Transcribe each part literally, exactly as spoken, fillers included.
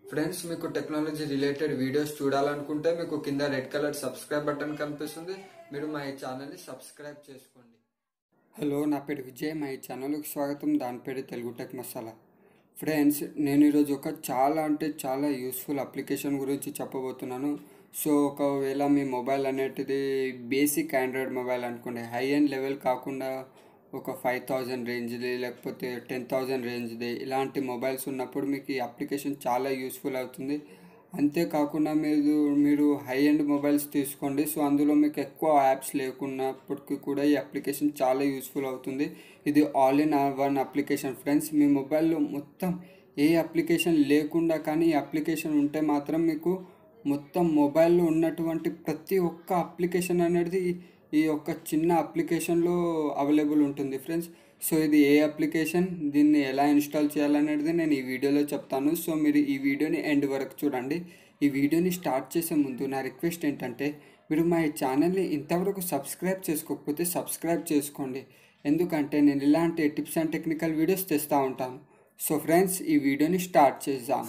Friends మీకు technology related videos చూడాలనుకుంటే మీకు కింద రెడ్ కలర్ సబ్స్క్రైబ్ బటన్ కనిపిస్తుంది. మీరు మా ఈ ఛానల్ని సబ్స్క్రైబ్ చేసుకోండి. హలో, నా పేరు విజయ్. మా ఈ ఛానల్కి స్వాగతం. దాని పేరు తెలుగు టెక్ మసాలా. ఫ్రెండ్స్, నేను ఈరోజు ఒక చాలా అంటే చాలా యూస్ఫుల్ అప్లికేషన్ గురించి చెప్పబోతున్నాను. సో ఒకవేళ మీ మొబైల్ అనేటిది బేసిక్ ఆండ్రాయిడ్ మొబైల్ అనుకోండి, హై ఎండ్ లెవెల్ కాకుండా ఒక ఫైవ్ థౌజండ్ రేంజ్ది లేకపోతే టెన్ థౌజండ్ రేంజ్ది ఇలాంటి మొబైల్స్ ఉన్నప్పుడు మీకు ఈ అప్లికేషన్ చాలా యూస్ఫుల్ అవుతుంది. అంతేకాకుండా మీరు మీరు హై ఎండ్ మొబైల్స్ తీసుకోండి. సో అందులో మీకు ఎక్కువ యాప్స్ లేకున్నప్పటికీ కూడా ఈ అప్లికేషన్ చాలా యూస్ఫుల్ అవుతుంది. ఇది all in one application friends. మీ మొబైల్లో మొత్తం ఏ అప్లికేషన్ లేకుండా కానీ ఈ అప్లికేషన్ ఉంటే మాత్రం మీకు మొత్తం మొబైల్లో ఉన్నటువంటి ప్రతి ఒక్క అప్లికేషన్ అనేది ఈ యొక్క చిన్న అప్లికేషన్లో అవైలబుల్ ఉంటుంది ఫ్రెండ్స్. సో ఇది ఏ అప్లికేషన్, దీన్ని ఎలా ఇన్స్టాల్ చేయాలనేది నేను ఈ వీడియోలో చెప్తాను. సో మీరు ఈ వీడియోని ఎండ్ వరకు చూడండి. ఈ వీడియోని స్టార్ట్ చేసే ముందు నా రిక్వెస్ట్ ఏంటంటే, మీరు మా ఈ ఛానల్ని ఇంతవరకు సబ్స్క్రైబ్ చేసుకోకపోతే సబ్స్క్రైబ్ చేసుకోండి. ఎందుకంటే నేను ఇలాంటి టిప్స్ అండ్ టెక్నికల్ వీడియోస్ తెస్తూ ఉంటాను. సో ఫ్రెండ్స్, ఈ వీడియోని స్టార్ట్ చేద్దాం.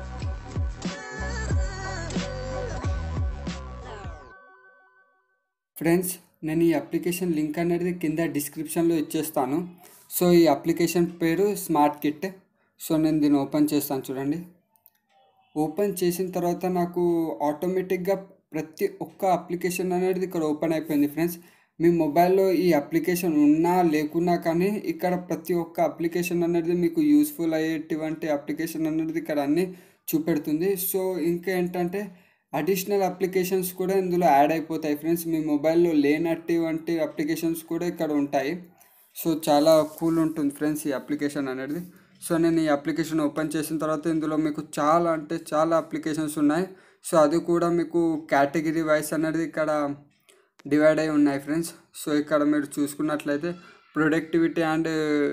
ఫ్రెండ్స్, నేను ఈ అప్లికేషన్ లింక్ అనేది కింద డిస్క్రిప్షన్లో ఇచ్చేస్తాను. సో ఈ అప్లికేషన్ పేరు స్మార్ట్ కిట్. సో నేను దీన్ని ఓపెన్ చేస్తాను చూడండి. ఓపెన్ చేసిన తర్వాత నాకు ఆటోమేటిక్గా ప్రతి ఒక్క అప్లికేషన్ అనేది ఇక్కడ ఓపెన్ అయిపోయింది ఫ్రెండ్స్. మీ మొబైల్లో ఈ అప్లికేషన్ ఉన్నా లేకున్నా కానీ ఇక్కడ ప్రతి ఒక్క అప్లికేషన్ అనేది మీకు యూస్ఫుల్ అయ్యేటువంటి అప్లికేషన్ అనేది ఇక్కడ అన్నీ చూపెడుతుంది. సో ఇంకా ఏంటంటే అడిషనల్ అప్లికేషన్స్ కూడా ఇందులో యాడ్ అయిపోతాయి ఫ్రెండ్స్. మీ మొబైల్లో లేనటువంటి అప్లికేషన్స్ కూడా ఇక్కడ ఉంటాయి. సో చాలా కూల్ ఉంటుంది ఫ్రెండ్స్ ఈ అప్లికేషన్ అనేది. సో నేను ఈ అప్లికేషన్ ఓపెన్ చేసిన తర్వాత ఇందులో మీకు చాలా అంటే చాలా అప్లికేషన్స్ ఉన్నాయి. సో అది కూడా మీకు కేటగిరీ వైస్ అనేది ఇక్కడ డివైడ్ అయి ఉన్నాయి ఫ్రెండ్స్. సో ఇక్కడ మీరు చూసుకున్నట్లయితే productivity and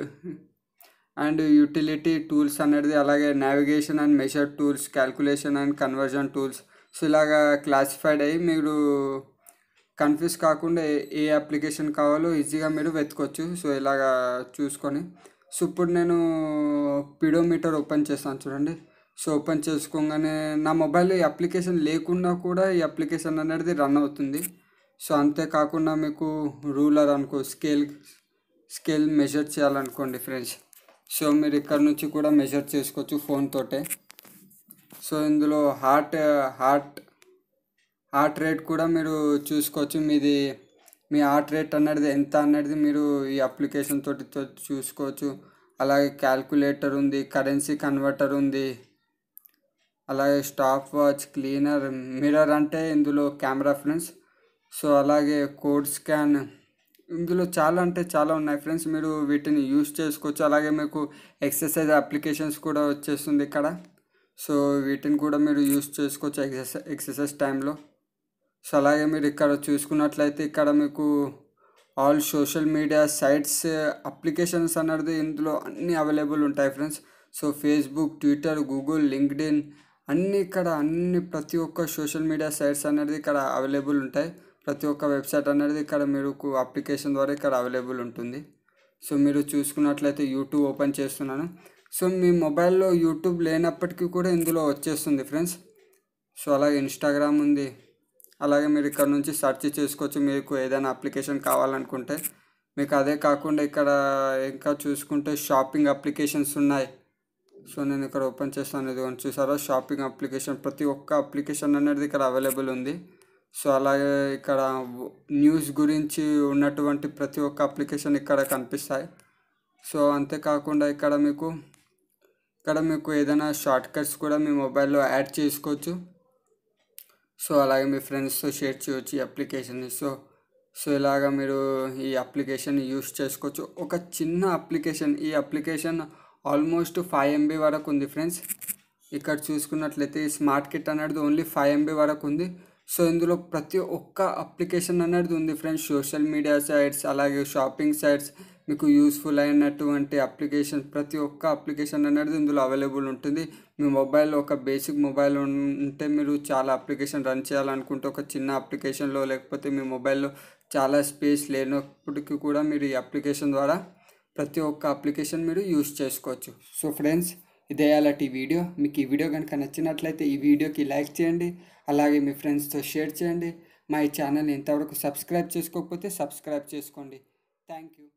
and utility tools అనేది, అలాగే navigation and measure tools, calculation and conversion tools. So ఇలాగా క్లాసిఫైడ్ అయ్యి మీరు కన్ఫ్యూజ్ కాకుండా ఏ అప్లికేషన్ కావాలో ఈజీగా మీరు వెతుకోవచ్చు. సో ఇలాగా చూసుకొని సో ఇప్పుడు నేను పిడోమీటర్ ఓపెన్ చేస్తాను చూడండి. సో ఓపెన్ చేసుకోగానే నా మొబైల్లో ఈ అప్లికేషన్ లేకుండా కూడా ఈ అప్లికేషన్ అనేది రన్ అవుతుంది. సో అంతేకాకుండా మీకు రూలర్ అనుకో, స్కేల్ స్కేల్ మెజర్ చేయాలనుకోండి ఫ్రెండ్స్. సో మీరు ఇక్కడ నుంచి కూడా మెజర్ చేసుకోవచ్చు ఫోన్ తోటే. సో ఇందులో హార్ట్ హార్ట్ హార్ట్ రేట్ కూడా మీరు చూసుకోవచ్చు. మీది మీ హార్ట్ రేట్ అనేది ఎంత అనేది మీరు ఈ అప్లికేషన్ తోటి చూసుకోవచ్చు. అలాగే క్యాల్కులేటర్ ఉంది, కరెన్సీ కన్వర్టర్ ఉంది, అలాగే స్టాప్ వాచ్, క్లీనర్, మిర్రర్ అంటే ఇందులో కెమెరా ఫ్రెండ్స్. సో అలాగే కోడ్ స్కాన్, ఇందులో చాలా అంటే చాలా ఉన్నాయి ఫ్రెండ్స్. మీరు వీటిని యూస్ చేసుకోవచ్చు. అలాగే మీకు ఎక్సర్సైజ్ అప్లికేషన్స్ కూడా వచ్చేస్తుంది ఇక్కడ. సో వీటిని కూడా మీరు యూస్ చేసుకోవచ్చు ఎక్సర్సైజ్ ఎక్సర్సైజ్ టైంలో. సో అలాగే మీరు ఇక్కడ చూసుకున్నట్లయితే ఇక్కడ మీకు all social media sites applications అనేది ఇందులో అన్నీ అవైలబుల్ ఉంటాయి friends. So Facebook, Twitter, Google, LinkedIn అన్నీ ఇక్కడ అన్ని ప్రతి ఒక్క సోషల్ మీడియా సైట్స్ అనేది ఇక్కడ అవైలబుల్ ఉంటాయి. ప్రతి ఒక్క వెబ్సైట్ అనేది ఇక్కడ మీరు అప్లికేషన్ ద్వారా ఇక్కడ అవైలబుల్ ఉంటుంది. సో మీరు చూసుకున్నట్లయితే యూట్యూబ్ ఓపెన్ చేస్తున్నాను. సో మీ మొబైల్లో యూట్యూబ్ లేనప్పటికీ కూడా ఇందులో వచ్చేస్తుంది ఫ్రెండ్స్. సో అలాగే ఇన్స్టాగ్రామ్ ఉంది. అలాగే మీరు ఇక్కడ నుంచి సెర్చ్ చేసుకోవచ్చు మీకు ఏదైనా అప్లికేషన్ కావాలనుకుంటే. మీకు అదే కాకుండా ఇక్కడ ఇంకా చూసుకుంటే షాపింగ్ అప్లికేషన్స్ ఉన్నాయి. సో నేను ఇక్కడ ఓపెన్ చేస్తాను. ఇది చూసారా, షాపింగ్ అప్లికేషన్. ప్రతి ఒక్క అప్లికేషన్ అనేది ఇక్కడ అవైలబుల్ ఉంది. సో అలాగే ఇక్కడ న్యూస్ గురించి ఉన్నటువంటి ప్రతి ఒక్క అప్లికేషన్ ఇక్కడ కనిపిస్తాయి. సో అంతేకాకుండా ఇక్కడ మీకు ఇక్కడ మీకు ఏదైనా షార్ట్ కట్స్ కూడా మీ మొబైల్లో యాడ్ చేసుకోవచ్చు. సో అలాగే మీ ఫ్రెండ్స్తో షేర్ చేయవచ్చు ఈ అప్లికేషన్ని. సో సో ఇలాగా మీరు ఈ అప్లికేషన్ యూస్ చేసుకోవచ్చు. ఒక చిన్న అప్లికేషన్, ఈ అప్లికేషన్ ఆల్మోస్ట్ ఫైవ్ ఎంబీ వరకు ఉంది ఫ్రెండ్స్. ఇక్కడ చూసుకున్నట్లయితే ఈ స్మార్ట్ కిట్ అనేది ఓన్లీ ఫైవ్ ఎంబీ వరకు ఉంది. సో ఇందులో ప్రతి ఒక్క అప్లికేషన్ అనేది ఉంది ఫ్రెండ్స్. సోషల్ మీడియా సైట్స్, అలాగే షాపింగ్ సైట్స్, మీకు యూస్ఫుల్ అయినటువంటి అప్లికేషన్ ప్రతి ఒక్క అప్లికేషన్ అనేది ఇందులో అవైలబుల్ ఉంటుంది. మీ మొబైల్లో ఒక బేసిక్ మొబైల్ ఉంటే మీరు చాలా అప్లికేషన్ రన్ చేయాలనుకుంటే ఒక చిన్న అప్లికేషన్లో, లేకపోతే మీ మొబైల్లో చాలా స్పేస్ లేనప్పటికీ కూడా మీరు ఈ అప్లికేషన్ ద్వారా ప్రతి ఒక్క అప్లికేషన్ మీరు యూస్ చేసుకోవచ్చు. సో ఫ్రెండ్స్, ఇదే అలాంటి వీడియో. మీకు ఈ వీడియో కనుక నచ్చినట్లయితే ఈ వీడియోకి లైక్ చేయండి, అలాగే మీ ఫ్రెండ్స్తో షేర్ చేయండి. మా ఈ ఛానల్ని ఇంతవరకు సబ్స్క్రైబ్ చేసుకోకపోతే సబ్స్క్రైబ్ చేసుకోండి. Thank you.